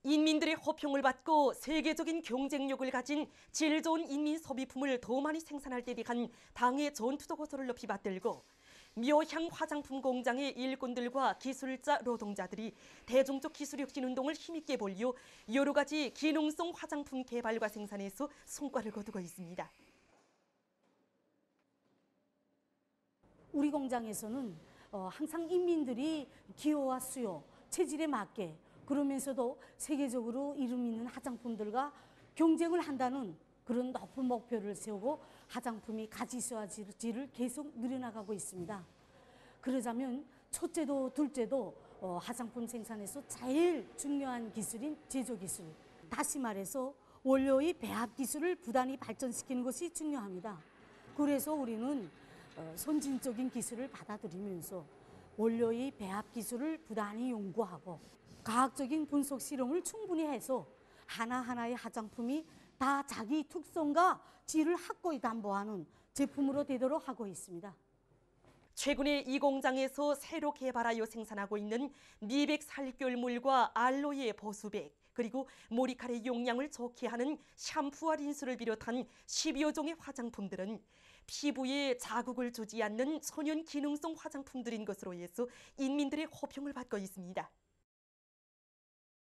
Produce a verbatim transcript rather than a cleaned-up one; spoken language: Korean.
인민들의 호평을 받고 세계적인 경쟁력을 가진 질 좋은 인민 소비품을 더 많이 생산할 때 대한 당의 전투도 고소를 높이 받들고 묘향 화장품 공장의 일꾼들과 기술자 노동자들이 대중적 기술혁신 운동을 힘있게 벌여 여러 가지 기능성 화장품 개발과 생산에서 성과를 거두고 있습니다. 우리 공장에서는 항상 인민들이 기호와 수요, 체질에 맞게 그러면서도 세계적으로 이름 있는 화장품들과 경쟁을 한다는 그런 높은 목표를 세우고 화장품이 가지수화질을 계속 늘어나가고 있습니다. 그러자면 첫째도 둘째도 화장품 생산에서 제일 중요한 기술인 제조기술. 다시 말해서 원료의 배합 기술을 부단히 발전시키는 것이 중요합니다. 그래서 우리는 선진적인 기술을 받아들이면서 원료의 배합 기술을 부단히 연구하고 과학적인 분석 실험을 충분히 해서 하나하나의 화장품이 다 자기 특성과 질을 확고히 담보하는 제품으로 되도록 하고 있습니다. 최근에 이 공장에서 새로 개발하여 생산하고 있는 미백 살결물과 알로에 보수백, 그리고 머리카락 용량을 좋게 하는 샴푸와 린스를 비롯한 십여 종의 화장품들은 피부에 자극을 주지 않는 천연 기능성 화장품들인 것으로 해서 인민들의 호평을 받고 있습니다.